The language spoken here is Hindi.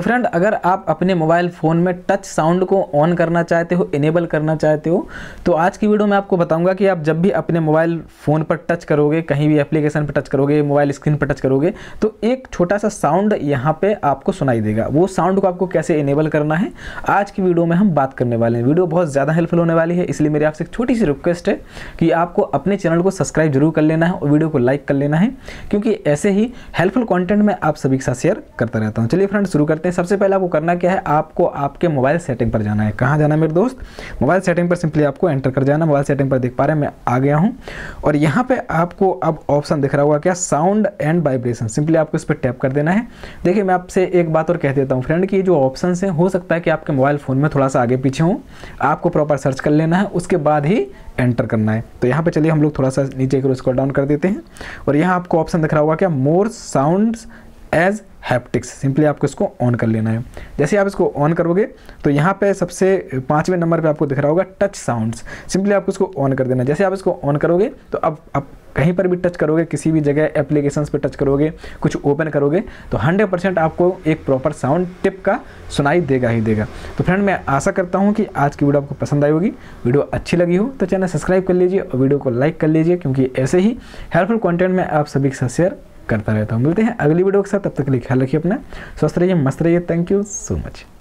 तो फ्रेंड, अगर आप अपने मोबाइल फ़ोन में टच साउंड को ऑन करना चाहते हो, इनेबल करना चाहते हो, तो आज की वीडियो में आपको बताऊंगा कि आप जब भी अपने मोबाइल फ़ोन पर टच करोगे, कहीं भी एप्लीकेशन पर टच करोगे, मोबाइल स्क्रीन पर टच करोगे, तो एक छोटा सा साउंड यहाँ पे आपको सुनाई देगा। वो साउंड को आपको कैसे इनेबल करना है, आज की वीडियो में हम बात करने वाले हैं। वीडियो बहुत ज़्यादा हेल्पफुल होने वाली है, इसलिए मेरी आपसे एक छोटी सी रिक्वेस्ट है कि आपको अपने चैनल को सब्सक्राइब जरूर कर लेना है और वीडियो को लाइक कर लेना है, क्योंकि ऐसे ही हेल्पफुल कंटेंट मैं आप सभी के साथ शेयर करता रहता हूं। चलिए फ्रेंड, शुरू करते हैं। सबसे पहले आपको करना क्या है, आपको आपके मोबाइल सेटिंग पर जाना है। कहां जाना है मेरे दोस्त? मोबाइल सेटिंग पर सिंपली आपको एंटर कर जाना। मोबाइल सेटिंग पर देख पा रहे हैं मैं आ गया हूं, और यहां पे आपको अब ऑप्शन दिख रहा होगा क्या, साउंड एंड वाइब्रेशन। सिंपली आपको इस पर टैप कर देना है। देखिए, मैं आपसे एक बात और कह देता हूं फ्रेंड कि ये जो ऑप्शन है, हो सकता है कि आपके मोबाइल फ़ोन में थोड़ा सा आगे पीछे हो, आपको प्रॉपर सर्च कर लेना है, उसके बाद ही एंटर करना है। तो यहाँ पे चलिए हम लोग थोड़ा सा नीचे की स्क्रॉल डाउन कर देते हैं, और यहाँ आपको ऑप्शन दिख रहा होगा क्या, more sounds as haptics. Simply आपको इसको ऑन कर लेना है। जैसे आप इसको ऑन करोगे तो यहाँ पे सबसे 5वें नंबर पे आपको दिख रहा होगा टच साउंड्स। सिंपली आपको इसको ऑन कर देना है। जैसे आप इसको ऑन करोगे तो अब आप कहीं पर भी टच करोगे, किसी भी जगह एप्लीकेशंस पे टच करोगे, कुछ ओपन करोगे, तो 100% आपको एक प्रॉपर साउंड टिप का सुनाई देगा ही देगा। तो फ्रेंड, मैं आशा करता हूँ कि आज की वीडियो आपको पसंद आई होगी। वीडियो अच्छी लगी हो तो चैनल सब्सक्राइब कर लीजिए और वीडियो को लाइक कर लीजिए, क्योंकि ऐसे ही हेल्पफुल कंटेंट मैं आप सभी के साथ शेयर करता रहता हूँ। मिलते हैं अगली वीडियो के साथ, तब तक के लिए ख्याल रखिए अपना, स्वस्थ रहिए, मस्त रहिए। Thank you so much.